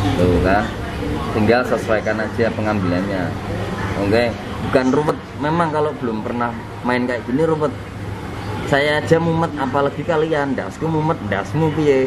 tuh kan, tinggal sesuaikan aja pengambilannya. Oke, bukan ruwet. Memang kalau belum pernah main kayak gini ruwet. Saya aja mumet, apalagi kalian. Dasku mumet, dasmu piye.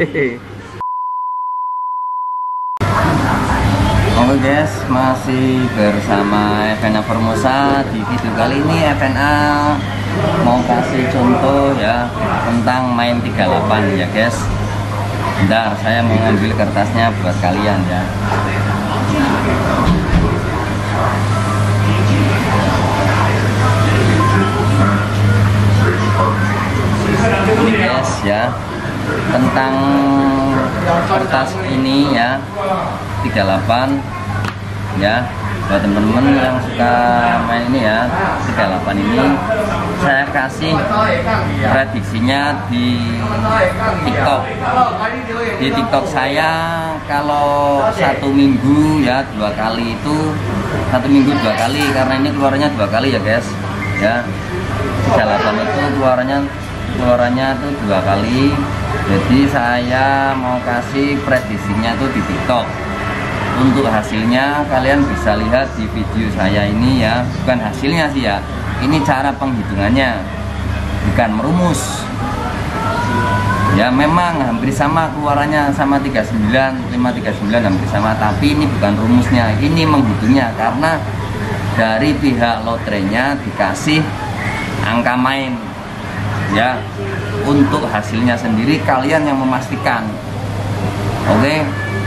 Oke guys, masih bersama FNA Formosa. Di video kali ini FNA mau kasih contoh ya tentang main 38 ya guys. Bentar, saya mau ngambil kertasnya buat kalian ya. Ini guys ya, tentang kertas ini ya 38 ya, buat temen-temen yang suka main ini ya 38 ini saya kasih prediksinya di TikTok. Di TikTok saya kalau 1 minggu ya 2 kali, itu 1 minggu 2 kali karena ini keluarnya 2 kali ya guys ya. 38 itu keluarannya tuh 2 kali. Jadi saya mau kasih prediksinya tuh di TikTok. Untuk hasilnya kalian bisa lihat di video saya ini ya. Bukan hasilnya sih ya, ini cara penghitungannya, bukan merumus ya. Memang hampir sama keluarannya, sama 39, 539 hampir sama, tapi ini bukan rumusnya, ini menghitungnya. Karena dari pihak lotrenya dikasih angka main ya. Untuk hasilnya sendiri kalian yang memastikan. Oke,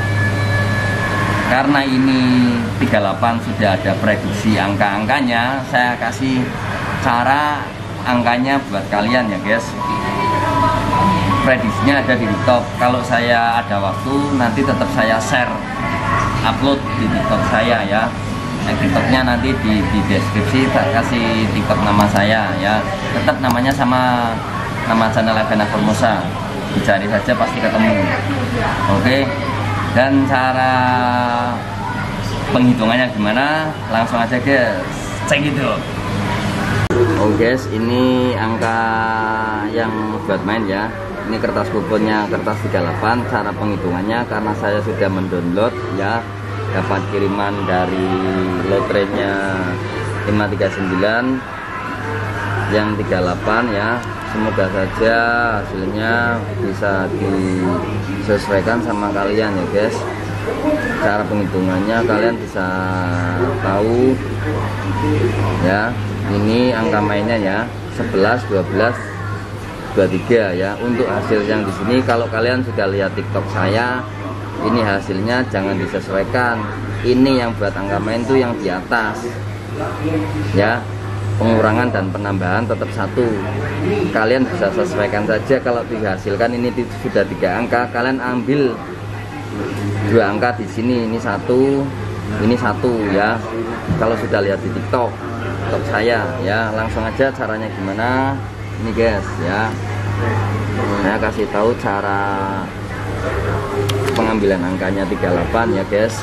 karena ini 38 sudah ada prediksi angka-angkanya, saya kasih cara angkanya buat kalian ya guys. Prediksinya ada di TikTok. Kalau saya ada waktu nanti tetap saya share, upload di TikTok saya ya. TikToknya nanti di deskripsi tak kasih TikTok nama saya ya. Tetap namanya sama nama channel FNA Formosa, dicari saja pasti ketemu. Oke, dan cara penghitungannya gimana, langsung aja guys, cek itu. Oh guys, ini angka yang buat main ya. Ini kertas kuponnya kertas 38. Cara penghitungannya karena saya sudah mendownload ya, dapat kiriman dari lotrenya 539 yang 38 ya. Semoga saja hasilnya bisa disesuaikan sama kalian ya guys. Cara penghitungannya kalian bisa tahu ya. Ini angka mainnya ya 11, 12, 23 ya. Untuk hasil yang di sini kalau kalian sudah lihat TikTok saya, ini hasilnya jangan disesuaikan. Ini yang buat angka main tuh yang di atas ya. Pengurangan dan penambahan tetap 1. Kalian bisa sesuaikan saja. Kalau dihasilkan ini sudah 3 angka, kalian ambil 2 angka di sini. Ini 1, ini 1 ya. Kalau sudah lihat di TikTok saya ya, langsung aja caranya gimana. Ini guys ya, saya kasih tahu cara pengambilan angkanya 38 ya guys.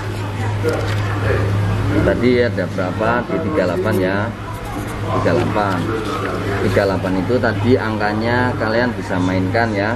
Tadi ada berapa di 38 ya, 38 itu tadi angkanya kalian bisa mainkan ya,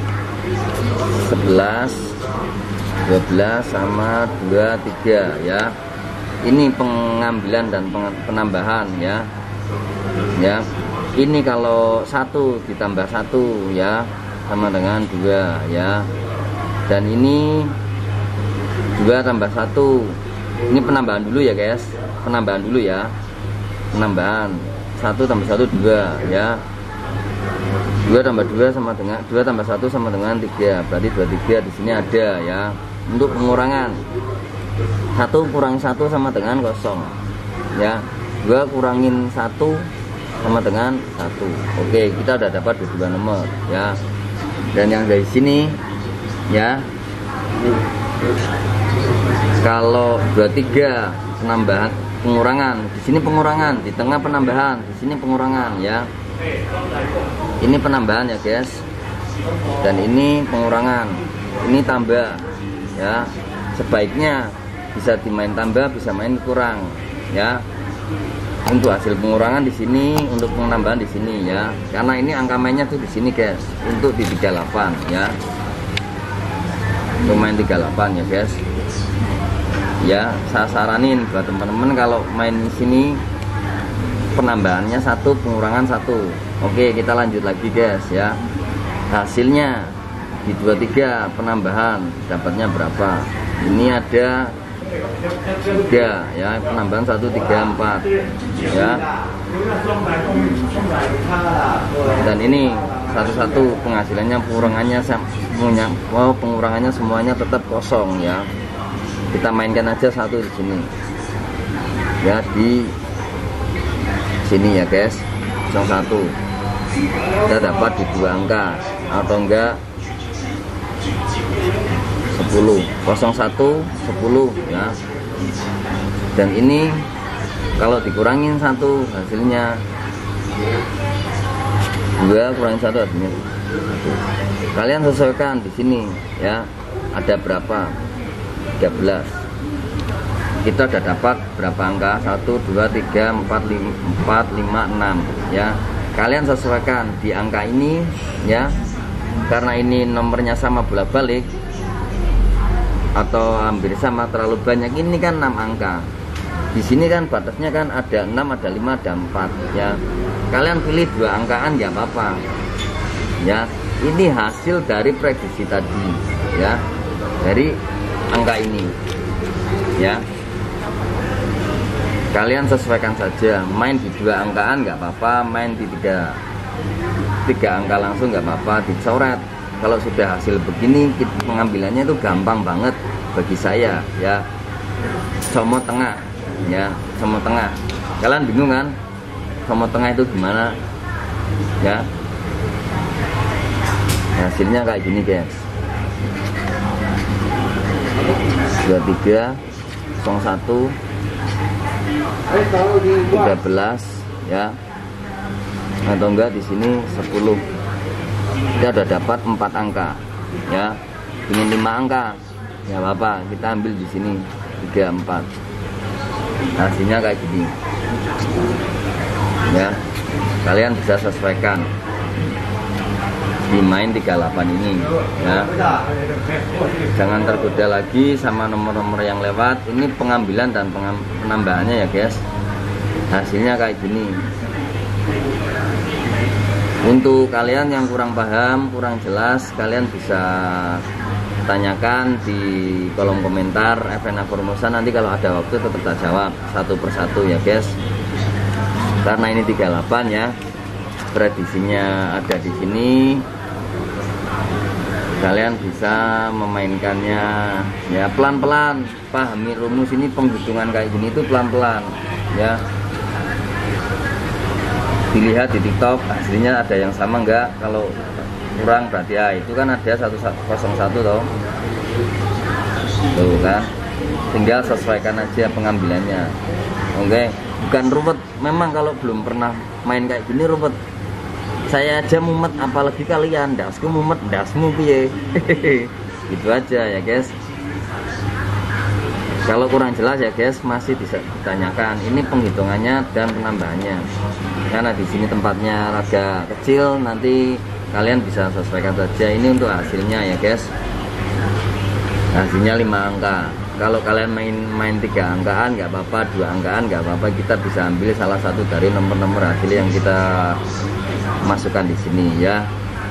11, 12 sama 23 ya. Ini pengambilan dan penambahan ya. Ya, ini kalau 1 ditambah 1 ya sama dengan 2 ya. Dan ini 2 tambah 1. Ini penambahan dulu ya guys, penambahan dulu ya. Penambahan 1 tambah 1 2 ya. 2 tambah 2 sama dengan 2 tambah 1 sama dengan 3. Berarti 23 di sini ada ya. Untuk pengurangan 1 kurang 1 sama dengan 0 ya. 2 kurangin 1 sama dengan 1. Oke, kita udah dapat 22 nomor ya. Dan yang dari sini ya, kalau 23 penambahan, pengurangan, di sini pengurangan, di tengah penambahan, di sini pengurangan ya. Ini penambahan ya guys, dan ini pengurangan, ini tambah ya. Sebaiknya bisa dimain tambah, bisa main kurang ya. Untuk hasil pengurangan di sini, untuk penambahan di sini ya. Karena ini angka mainnya tuh di sini guys, untuk di 38 ya. untuk main 38 ya guys. Ya, saya saranin buat teman-teman kalau main di sini penambahannya 1, pengurangan 1. Oke, kita lanjut lagi guys ya. Hasilnya di 23 penambahan dapatnya berapa? Ini ada 3 ya, penambahan 1, 3, 4 ya. Dan ini satu-satu penghasilannya, pengurangannya semuanya tetap kosong ya. Kita mainkan aja 1 di sini ya, di sini ya guys. 01 kita dapat di 2 angka atau enggak 10, 01, 10 ya. Dan ini kalau dikurangin 1 hasilnya 2, kurangin 1 hasilnya 1. Kalian sesuaikan di sini ya, ada berapa? 13. Kita udah dapat berapa angka? 1, 2, 3, 4, 5, 6 ya. Kalian sesuaikan di angka ini ya, karena ini nomornya sama bolak-balik atau hampir sama, terlalu banyak. Ini kan 6 angka. Di sini kan batasnya kan ada 6, ada 5, ada 4 ya. Kalian pilih 2 angkaan nggak apa-apa ya. Ini hasil dari prediksi tadi ya, dari angka ini ya. Kalian sesuaikan saja, main di 2 angkaan nggak apa-apa, main di 3 angka langsung nggak apa-apa, dicoret. Kalau sudah hasil begini, pengambilannya itu gampang banget bagi saya ya. Comot tengah ya, comot tengah. Kalian bingung kan comot tengah itu gimana ya? Hasilnya kayak gini guys, 23, 01, 13 ya, atau enggak di sini 10. Kita udah dapat 4 angka ya. Ingin 5 angka ya apa, kita ambil di sini 3, 4. Hasilnya kayak gini ya. Kalian bisa sesuaikan di main 38 ini ya. Jangan tergoda lagi sama nomor-nomor yang lewat. Ini pengambilan dan penambahannya ya guys. Hasilnya kayak gini. Untuk kalian yang kurang paham, kurang jelas, kalian bisa tanyakan di kolom komentar FNA Formosa. Nanti kalau ada waktu tetap tak jawab satu persatu ya guys. Karena ini 38 ya, prediksinya ada di sini. Kalian bisa memainkannya ya pelan-pelan. Pahami rumus ini, penghitungan kayak gini itu pelan-pelan ya. Dilihat di TikTok hasilnya ada yang sama enggak. Kalau kurang berarti ya itu kan ada 101 toh. Tuh kan, tinggal sesuaikan aja pengambilannya. Oke, bukan ruwet. Memang kalau belum pernah main kayak gini ruwet. Saya aja mumet, apalagi kalian. Dasku mumet, dasmu piye. Gitu aja ya guys. Kalau kurang jelas ya guys, masih bisa ditanyakan. Ini penghitungannya dan penambahannya. Karena di sini tempatnya agak kecil, nanti kalian bisa sesuaikan saja. Ini untuk hasilnya ya guys. Hasilnya 5 angka. Kalau kalian main 3 angkaan nggak apa-apa, 2 angkaan nggak apa-apa. Kita bisa ambil salah satu dari nomor-nomor hasil yang kita masukkan di sini ya.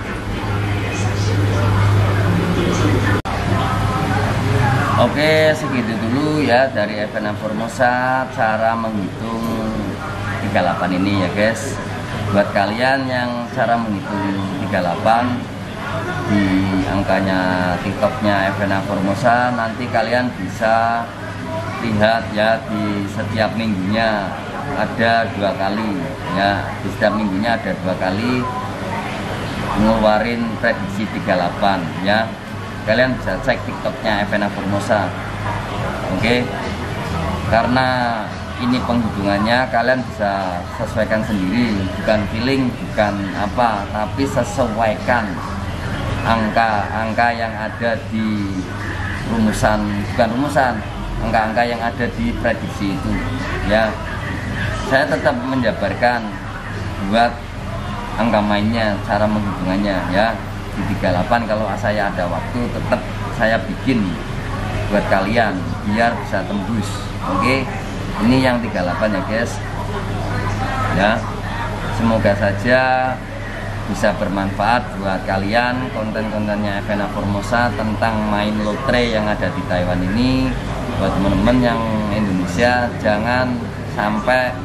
Oke, segitu dulu ya dari FNA Formosa cara menghitung 38 ini ya guys. Buat kalian yang cara menghitung 38 di angkanya TikToknya FNA Formosa, nanti kalian bisa lihat ya, di setiap minggunya ada 2 kali ya. Di setiap minggunya ada 2 kali ngeluarin prediksi 38 ya. Kalian bisa cek TikToknya FNA Formosa. Oke, karena ini penghitungannya kalian bisa sesuaikan sendiri, bukan feeling, bukan apa, tapi sesuaikan angka-angka yang ada di rumusan, bukan rumusan, angka-angka yang ada di prediksi itu ya. Saya tetap menjabarkan buat angka mainnya, cara menghitungannya ya. Di 38 kalau saya ada waktu tetap saya bikin buat kalian biar bisa tembus. Oke, ini yang 38 ya guys ya. Semoga saja bisa bermanfaat buat kalian konten-kontennya FNA Formosa tentang main lotre yang ada di Taiwan ini. Buat teman-teman yang Indonesia, jangan sampai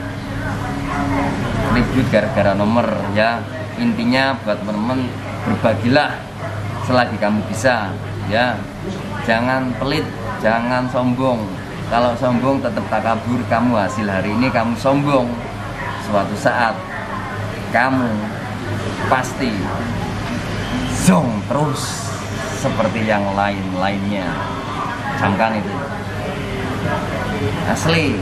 ribut gara-gara nomor ya. Intinya buat teman-teman, berbagilah selagi kamu bisa ya. Jangan pelit, jangan sombong. Kalau sombong tetap takabur, kamu hasil hari ini kamu sombong, suatu saat kamu pasti zong terus seperti yang lain-lainnya. Camkan itu asli.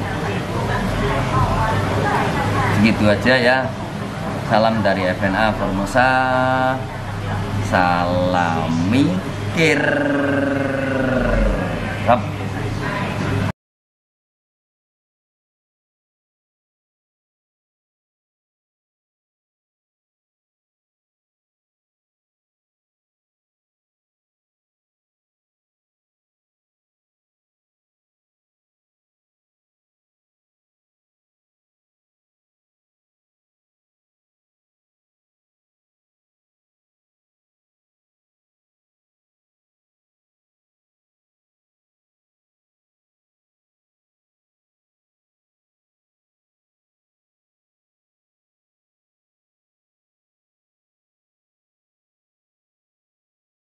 Segitu aja ya. Salam dari FNA Formosa. Salam mikir.